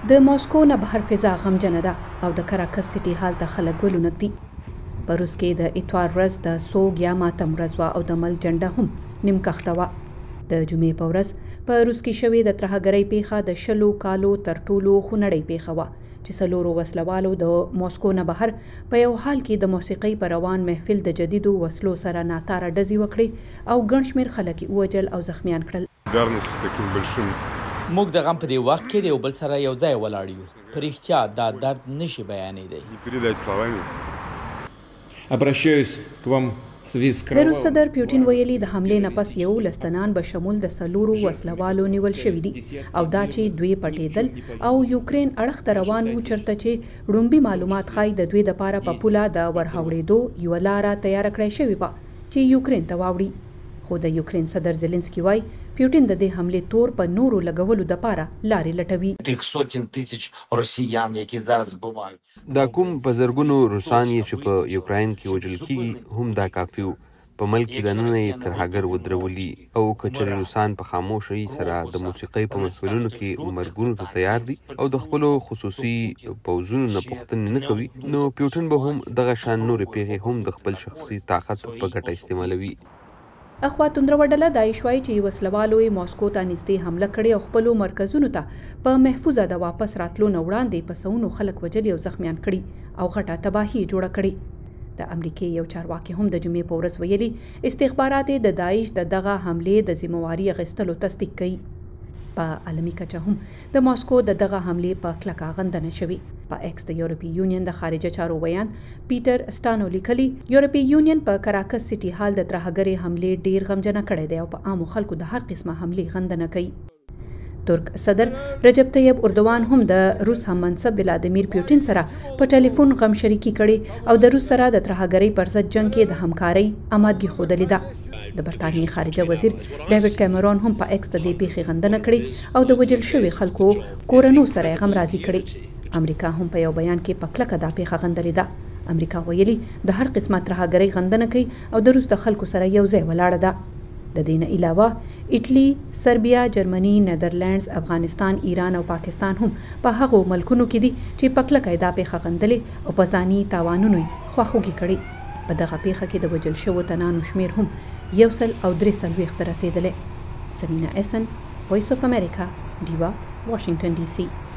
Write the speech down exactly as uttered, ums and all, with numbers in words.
د ماسکو نه بهر فضا غمجنه ده او د کراکس سټي هال ته خلک ولونک دي. په روس کې د اتوار ورځ د سوګ یا ماتم ورځ وه او د ملک جنډه هم نیم کښته وه. د جمعې په ورځ په روس کې شوې د ترهګرۍ پیښه د شلو کالو تر ټولو خونړۍ پیښه وه چې څلورو وسلوالو د ماسکو نه بهر په یو حال کې د موسیقۍ په روان محفل د جدیدو وسلو سره ناتاره ډزې وکړې او ګڼ شمېر خلک یې ووجل او زخمیان کړل. موږ د غم په دې وخت کې د یو بل سره یو ځای ولاړ یو. په رښتیا دا درد نشي بیانېدی. د روس صدر پیوټین ویلي د حملې نه پس یولس تنان به شمول د څلورو وسلوالو نیول شوي دي او دا چې دوی پټېدل او یوکرین اړخ ته روان وو چېرته چې ړومبي معلومات ښایي د دوی دپاره په پوله د ورهوړېدو یوه لاره تیاره کړی شوې وه چې یوکرین ته واوړي. خو د یوکرین صدر زیلنسکي وایي پیوټین د دې حملې تور په نورو لګولو دپاره لارې لټوي. دا کوم په زرګونو روسان یې چې په یوکراین کې وژل کېږي هم دا کافي وو. په ملک کې دننه یې ترهګر ودرولي او که چېرې روسان په خاموشۍ سره د موسیقۍ په محفلونو کې مرګونو ته تیار دي او د خپلو خصوصي پوځونو نه پوښتنې نه کوي نو پیوټین به هم دغه شان نورې پیښې هم د خپل شخصي طاقت په ګټه استعمالوي. اخوا توندروه ډله داعش وایي چې وسلوالو یې ماسکو ته نږدې حمله کړې او خپلو مرکزونو ته په محفوظه د واپس راتلو نه وړاندې په سوونو خلک وژلي او زخمیان کړي او غټه تباهي جوړه کړې. د امریکې یو چارواکي هم د جمعې په ورځ ویلي استخبارات د داعش د دغه حملې د ذمهواري اخیستلو تصدیق کوي. په عالمي کچه هم د ماسکو د دغه حملې په کلکه غندنه شوې. په ایکس د یورپي یونین د خارجه چارو ویان پیټر سټانو لیکلي یورپي یونین په کراکس سټي هال د ترهګرۍ حملې ډیر غمجنه کړی دی او په عامو خلکو د هر قسمه حملې غندنه کوي. ترک صدر رجب طیب اردوان هم د روس هم منصب ولادیمیر پیوټین سره په ټلیفون غم شریکي کړي او د روس سره د ترهګرۍ پر ضد جنګ کې د همکارۍ آمادګي ښودلې ده. د برطانیې خارجه وزیر ډیوډ کیمرون هم په ایکس د دې پیښې غندنه کړې او د وژل شوي خلکو کورنو سره یې غم راضي کړي. امریکا هم په یو بیان کې په کلکه دا پیښه غندلې ده. امریکا ویلي د هر قسمه ترهګرۍ غندنه کوي او د روس د خلکو سره یو ځای ولاړه ده. د دې نه علاوه ایټلی، سربیا، جرمني، نیدرلینډز، افغانستان، ایران او پاکستان هم په هغو ملکونو کې دي چې په کلکه دا پیښه غندلې او په ځاني تاوانونو یې خواخوږي کړي. په دغه پیښه کې د وژل شوو تنانو شمیر هم یو سل او درې څلوېښت ته رسېدلی. سمینا اسن، وایس اف امریکا، ډیوا، واشنګټن ډي سي.